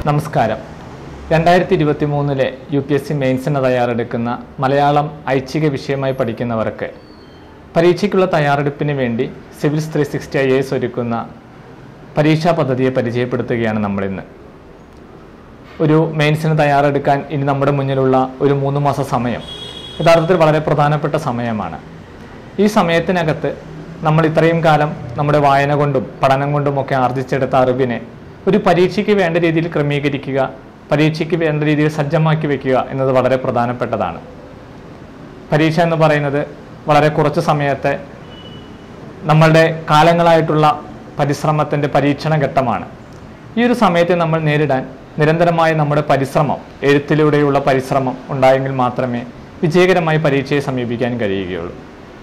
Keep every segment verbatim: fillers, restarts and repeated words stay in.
നമസ്കാരം. രണ്ടായിരത്തി ഇരുപത്തി മൂന്നിലെ യു പി എസ് സി മെയിൻസിന് തയ്യാറെടുക്കുന്ന മലയാളം ഐച്ഛിക വിഷയമായി പഠിക്കുന്നവർക്ക് പരീക്ഷയ്ക്കുള്ള തയ്യാറെടുപ്പിന് വേണ്ടി civils three sixty I A S ഒരുക്കുന്ന പരീക്ഷാ പദ്ധതിയെ പരിചയപ്പെടുത്തുകയാണ് നമ്മളിന്ന്. ഒരു മെയിൻസിന് തയ്യാറെടുക്കാൻ ഇനി നമ്മുടെ മുന്നിലുള്ള ഒരു മൂന്ന് മാസ സമയം യഥാർത്ഥത്തിൽ വളരെ പ്രധാനപ്പെട്ട സമയമാണ്. ഈ സമയത്തിനകത്ത് നമ്മൾ ഇത്രയും കാലം നമ്മുടെ വായന കൊണ്ടും പഠനം കൊണ്ടും ഒക്കെ ആർജിച്ചെടുത്ത അറിവിനെ ഒരു പരീക്ഷയ്ക്ക് വേണ്ട രീതിയിൽ ക്രമീകരിക്കുക, പരീക്ഷയ്ക്ക് വേണ്ട രീതിയിൽ സജ്ജമാക്കി വയ്ക്കുക എന്നത് വളരെ പ്രധാനപ്പെട്ടതാണ്. പരീക്ഷ എന്ന് പറയുന്നത് വളരെ കുറച്ച് സമയത്തെ നമ്മളുടെ കാലങ്ങളായിട്ടുള്ള പരിശ്രമത്തിൻ്റെ പരീക്ഷണ ഘട്ടമാണ്. ഈ ഒരു സമയത്തെ നമ്മൾ നേരിടാൻ നിരന്തരമായ നമ്മുടെ പരിശ്രമം, എഴുത്തിലൂടെയുള്ള പരിശ്രമം ഉണ്ടായെങ്കിൽ മാത്രമേ വിജയകരമായി പരീക്ഷയെ സമീപിക്കാൻ കഴിയുകയുള്ളൂ.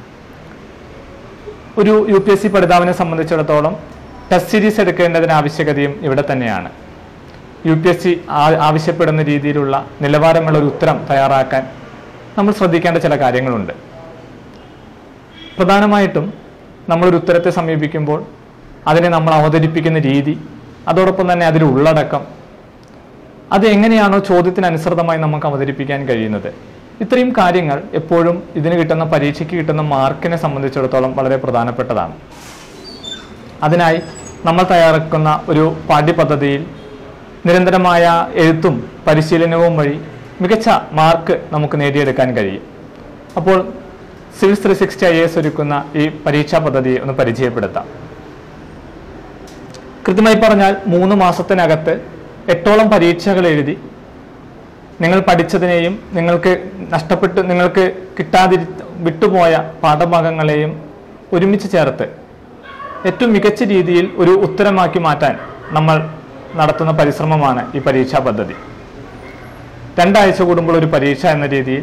ഒരു യു പി എസ് സി പഠിതാവിനെ സംബന്ധിച്ചിടത്തോളം ടെസ്റ്റ് സീരീസ് എടുക്കേണ്ടതിന് ആവശ്യകതയും ഇവിടെ തന്നെയാണ്. യു പി എസ് സി ആവശ്യപ്പെടുന്ന രീതിയിലുള്ള നിലവാരമുള്ള ഒരു ഉത്തരം തയ്യാറാക്കാൻ നമ്മൾ ശ്രദ്ധിക്കേണ്ട ചില കാര്യങ്ങളുണ്ട്. പ്രധാനമായിട്ടും നമ്മളൊരു ഉത്തരത്തെ സമീപിക്കുമ്പോൾ അതിനെ നമ്മൾ അവതരിപ്പിക്കുന്ന രീതി, അതോടൊപ്പം തന്നെ അതിൽ ഉള്ളടക്കം, അത് എങ്ങനെയാണോ ചോദ്യത്തിനനുസൃതമായി നമുക്ക് അവതരിപ്പിക്കാൻ കഴിയുന്നത്, ഇത്രയും കാര്യങ്ങൾ എപ്പോഴും ഇതിന് കിട്ടുന്ന പരീക്ഷയ്ക്ക് കിട്ടുന്ന മാർക്കിനെ സംബന്ധിച്ചിടത്തോളം വളരെ പ്രധാനപ്പെട്ടതാണ്. അതിനായി നമ്മൾ തയ്യാറാക്കുന്ന ഒരു പാഠ്യപദ്ധതിയിൽ നിരന്തരമായ എഴുത്തും പരിശീലനവും വഴി മികച്ച മാർക്ക് നമുക്ക് നേടിയെടുക്കാൻ കഴിയും. അപ്പോൾ civils three sixty I A S ഒരുക്കുന്ന ഈ പരീക്ഷാ പദ്ധതിയെ ഒന്ന് പരിചയപ്പെടുത്താം. കൃത്യമായി പറഞ്ഞാൽ മൂന്ന് മാസത്തിനകത്ത് എട്ടോളം പരീക്ഷകൾ എഴുതി നിങ്ങൾ പഠിച്ചതിനെയും നിങ്ങൾക്ക് നഷ്ടപ്പെട്ട് നിങ്ങൾക്ക് കിട്ടാതിരി വിട്ടുപോയ പാഠഭാഗങ്ങളെയും ഒരുമിച്ച് ചേർത്ത് ഏറ്റവും മികച്ച രീതിയിൽ ഒരു ഉത്തരമാക്കി മാറ്റാൻ നമ്മൾ നടത്തുന്ന പരിശ്രമമാണ് ഈ പരീക്ഷാ പദ്ധതി. രണ്ടാഴ്ച കൂടുമ്പോൾ ഒരു പരീക്ഷ എന്ന രീതിയിൽ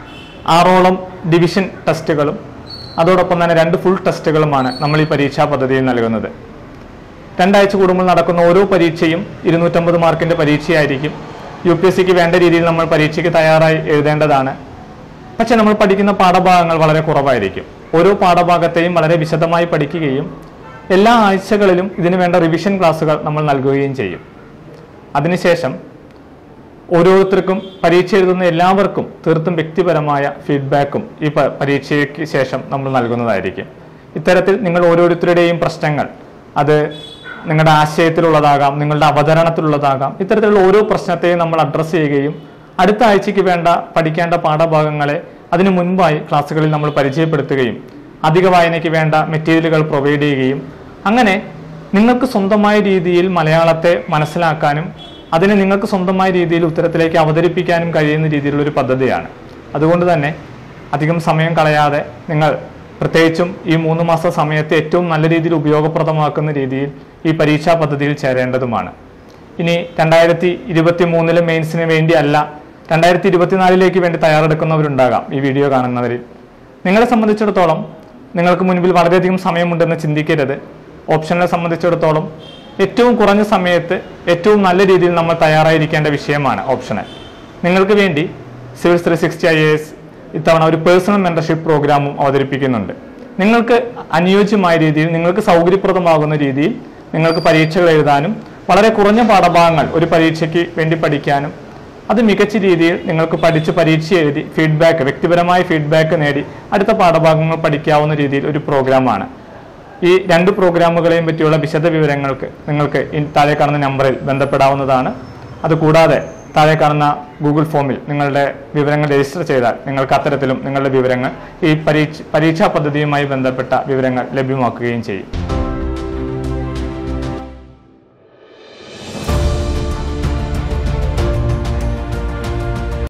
ആറോളം ഡിവിഷൻ ടെസ്റ്റുകളും അതോടൊപ്പം തന്നെ രണ്ട് ഫുൾ ടെസ്റ്റുകളുമാണ് നമ്മൾ ഈ പരീക്ഷാ പദ്ധതിയിൽ നൽകുന്നത്. രണ്ടാഴ്ച കൂടുമ്പോൾ നടക്കുന്ന ഓരോ പരീക്ഷയും ഇരുന്നൂറ്റമ്പത് മാർക്കിൻ്റെ പരീക്ഷയായിരിക്കും. യു പി എസ് സിക്ക് വേണ്ട രീതിയിൽ നമ്മൾ പരീക്ഷയ്ക്ക് തയ്യാറായി എഴുതേണ്ടതാണ്. പക്ഷെ നമ്മൾ പഠിക്കുന്ന പാഠഭാഗങ്ങൾ വളരെ കുറവായിരിക്കും. ഓരോ പാഠഭാഗത്തെയും വളരെ വിശദമായി പഠിക്കുകയും എല്ലാ ആഴ്ചകളിലും ഇതിനു വേണ്ട റിവിഷൻ ക്ലാസ്സുകൾ നമ്മൾ നൽകുകയും ചെയ്യും. അതിനുശേഷം ഓരോരുത്തർക്കും പരീക്ഷ എഴുതുന്ന എല്ലാവർക്കും തീർത്തും വ്യക്തിപരമായ ഫീഡ്ബാക്കും ഈ പരീക്ഷയ്ക്ക് ശേഷം നമ്മൾ നൽകുന്നതായിരിക്കും. ഇത്തരത്തിൽ നിങ്ങൾ ഓരോരുത്തരുടെയും പ്രശ്നങ്ങൾ, അത് നിങ്ങളുടെ ആശയത്തിലുള്ളതാകാം, നിങ്ങളുടെ അവതരണത്തിലുള്ളതാകാം, ഇത്തരത്തിലുള്ള ഓരോ പ്രശ്നത്തെയും നമ്മൾ അഡ്രസ്സ് ചെയ്യുകയും അടുത്ത ആഴ്ചയ്ക്ക് വേണ്ട പഠിക്കേണ്ട പാഠഭാഗങ്ങളെ അതിനു മുൻപായി ക്ലാസ്സുകളിൽ നമ്മൾ പരിചയപ്പെടുത്തുകയും അധിക വായനയ്ക്ക് വേണ്ട മെറ്റീരിയലുകൾ പ്രൊവൈഡ് ചെയ്യുകയും അങ്ങനെ നിങ്ങൾക്ക് സ്വന്തമായ രീതിയിൽ മലയാളത്തെ മനസ്സിലാക്കാനും അതിനെ നിങ്ങൾക്ക് സ്വന്തമായ രീതിയിൽ ഉത്തരത്തിലേക്ക് അവതരിപ്പിക്കാനും കഴിയുന്ന രീതിയിലുള്ള ഒരു പദ്ധതിയാണ്. അതുകൊണ്ട് തന്നെ അധികം സമയം കളയാതെ നിങ്ങൾ പ്രത്യേകിച്ചും ഈ മൂന്ന് മാസ സമയത്തെ ഏറ്റവും നല്ല രീതിയിൽ ഉപയോഗപ്രദമാക്കുന്ന രീതിയിൽ ഈ പരീക്ഷാ പദ്ധതിയിൽ ചേരേണ്ടതുമാണ്. ഇനി രണ്ടായിരത്തി ഇരുപത്തി മൂന്നിലെ മെയിൻസിന് വേണ്ടി അല്ല, രണ്ടായിരത്തി ഇരുപത്തിനാലിലേക്ക് വേണ്ടി തയ്യാറെടുക്കുന്നവരുണ്ടാകാം ഈ വീഡിയോ കാണുന്നവരിൽ. നിങ്ങളെ സംബന്ധിച്ചിടത്തോളം നിങ്ങൾക്ക് മുൻപിൽ വളരെയധികം സമയമുണ്ടെന്ന് ചിന്തിക്കരുത്. ഓപ്ഷനെ സംബന്ധിച്ചിടത്തോളം ഏറ്റവും കുറഞ്ഞ സമയത്ത് ഏറ്റവും നല്ല രീതിയിൽ നമ്മൾ തയ്യാറായിരിക്കേണ്ട വിഷയമാണ് ഓപ്ഷണൽ. നിങ്ങൾക്ക് വേണ്ടി civils three sixty I A S ഇത്തവണ ഒരു പേഴ്സണൽ മെന്റർഷിപ്പ് പ്രോഗ്രാമും അവതരിപ്പിക്കുന്നുണ്ട്. നിങ്ങൾക്ക് അനുയോജ്യമായ രീതിയിൽ, നിങ്ങൾക്ക് സൗകര്യപ്രദമാകുന്ന രീതിയിൽ നിങ്ങൾക്ക് പരീക്ഷകൾ എഴുതാനും വളരെ കുറഞ്ഞ പാഠഭാഗങ്ങൾ ഒരു പരീക്ഷയ്ക്ക് വേണ്ടി പഠിക്കാനും അത് മികച്ച രീതിയിൽ നിങ്ങൾക്ക് പഠിച്ച് പരീക്ഷ എഴുതി ഫീഡ്ബാക്ക്, വ്യക്തിപരമായ ഫീഡ്ബാക്ക് നേടി അടുത്ത പാഠഭാഗങ്ങൾ പഠിക്കാവുന്ന രീതിയിൽ ഒരു പ്രോഗ്രാമാണ്. ഈ രണ്ട് പ്രോഗ്രാമുകളെയും പറ്റിയുള്ള വിശദ വിവരങ്ങൾക്ക് നിങ്ങൾക്ക് താഴെ കാണുന്ന നമ്പറിൽ ബന്ധപ്പെടാവുന്നതാണ്. അതുകൂടാതെ താഴെ കാണുന്ന ഗൂഗിൾ ഫോമിൽ നിങ്ങളുടെ വിവരങ്ങൾ രജിസ്റ്റർ ചെയ്താൽ നിങ്ങൾക്ക് അത്തരത്തിലും നിങ്ങളുടെ വിവരങ്ങൾ ഈ പരീക്ഷ പരീക്ഷാ പദ്ധതിയുമായി ബന്ധപ്പെട്ട വിവരങ്ങൾ ലഭ്യമാക്കുകയും ചെയ്യും.